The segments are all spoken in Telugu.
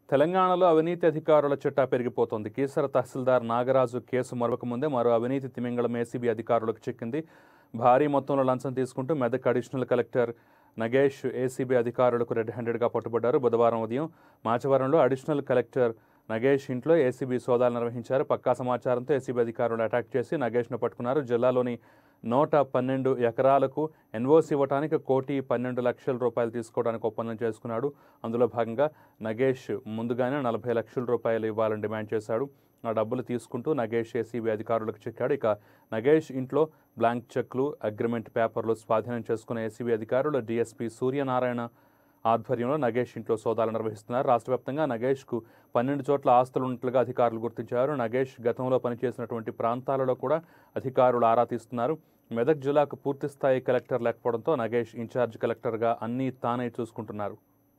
తెలంగాణలో అవినీతి అధికారుల చిట్టా పెరిగిపోతోంది. కీసర తహసీల్దార్ నాగరాజు కేసు మరొక ముందే మరో అవినీతి తిమింగళం ఏసీబీ అధికారులకు చిక్కింది. భారీ మొత్తంలో లంచం తీసుకుంటూ Medak additional collector Nagesh ACB అధికారులకు రెడ్ హ్యాండెడ్గా పట్టుబడ్డారు. బుధవారం ఉదయం మాచవరంలో అడిషనల్ కలెక్టర్ నగేష్ ఇంట్లో ఏసీబీ సోదాలు నిర్వహించారు. పక్కా సమాచారంతో ఏసీబీ అధికారులు అటాక్ చేసి నగేష్ను పట్టుకున్నారు. జిల్లాలోని 112 ఎకరాలకు ఎన్ఓసీ ఇవ్వడానికి 1,12,00,000 రూపాయలు తీసుకోవడానికి ఒప్పందం చేసుకున్నాడు. అందులో భాగంగా నగేష్ ముందుగానే 40 లక్షల రూపాయలు ఇవ్వాలని డిమాండ్ చేశాడు. ఆ డబ్బులు తీసుకుంటూ నగేష్ ఏసీబీ అధికారులకు చిక్కాడు. ఇక నగేష్ ఇంట్లో బ్లాంక్ చెక్లు, అగ్రిమెంట్ పేపర్లు స్వాధీనం చేసుకున్న ఏసీబీ అధికారులు డీఎస్పీ సూర్యనారాయణ ఆధ్వర్యంలో నగేష్ ఇంట్లో సోదాలు నిర్వహిస్తున్నారు. రాష్ట్ర వ్యాప్తంగా నగేష్కు 12 చోట్ల ఆస్తులు ఉన్నట్లుగా అధికారులు గుర్తించారు. నగేష్ గతంలో పనిచేసినటువంటి ప్రాంతాలలో కూడా అధికారులు ఆరా తీస్తున్నారు. మెదక్ జిల్లాకు పూర్తిస్థాయి కలెక్టర్ లేకపోవడంతో నగేష్ ఇన్ఛార్జ్ కలెక్టర్గా అన్నీ తానే చూసుకుంటున్నారు.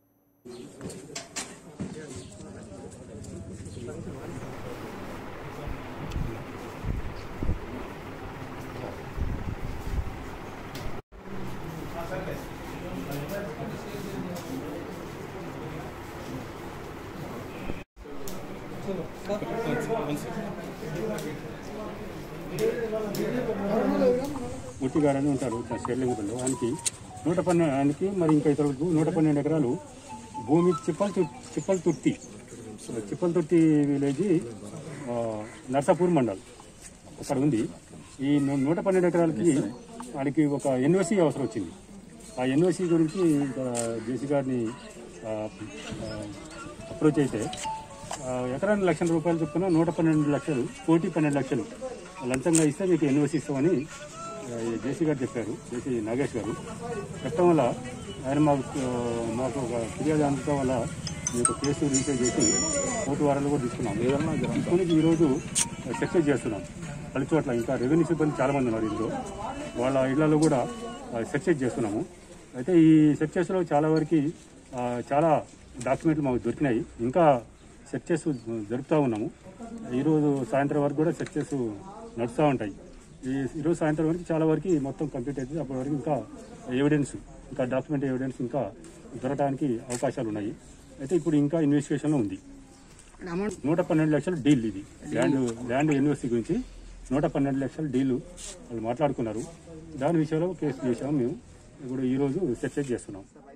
ముట్టిగారని ఉంటాడు షెర్లింగపల్లిలో. ఆయనకి 112 ఆయనకి మరి ఇంకా ఇతరులకు 112 ఎకరాలు భూమి చిప్పల్తుర్తి విలేజ్ నర్సాపూర్ మండల్ అక్కడ ఉంది. ఈ 112 ఎకరాలకి వాడికి ఒక ఎన్ఓసీ అవసరం వచ్చింది. ఆ ఎన్ఓసీ గురించి జేసీ గారిని అప్రోచ్ అయితే ఎకరానికి ₹1,00,000 చొప్పున 112 లక్షలు, 1,12,00,000 లంచంగా ఇస్తే మీకు ఎన్ఓసీ ఇస్తామని జేసీ గారు చెప్పారు. జేసీ నాగేష్ గారు చెప్పడం వల్ల ఆయన మాకు ఒక ఫిర్యాదు అందడం వల్ల మీకు కేసు రిజిస్టర్ చేసి కోర్టు వారాలు కూడా తీసుకుని ఈరోజు సక్సెస్ చేస్తున్నాం. పలు చోట్ల ఇంకా రెవెన్యూ సిబ్బంది చాలామంది ఉన్నారు. ఇందులో వాళ్ళ ఇళ్లలో కూడా సక్సెస్ చేస్తున్నాము. అయితే ఈ సక్సెస్లో చాలా వరకు చాలా డాక్యుమెంట్లు మాకు దొరికినాయి. ఇంకా సక్సెస్ జరుపుతూ ఉన్నాము. ఈరోజు సాయంత్రం వరకు కూడా సక్సెస్ నడుస్తూ ఉంటాయి. ఈరోజు సాయంత్రం వరకు చాలా వరకు మొత్తం కంప్లీట్ అవుతుంది. అప్పటి వరకు ఇంకా ఎవిడెన్స్, ఇంకా డాక్యుమెంట్ ఎవిడెన్స్ ఇంకా దొరకడానికి అవకాశాలు ఉన్నాయి. అయితే ఇప్పుడు ఇంకా ఇన్వెస్టిగేషన్లో ఉంది. 112 లక్షల డీల్ ఇది ల్యాండ్ యూనివర్సిటీ గురించి 112 లక్షల డీలు వాళ్ళు మాట్లాడుకున్నారు. దాని విషయంలో కేసు చేసాము మేము. ఇప్పుడు ఈరోజు సక్సెస్ చేస్తున్నాం.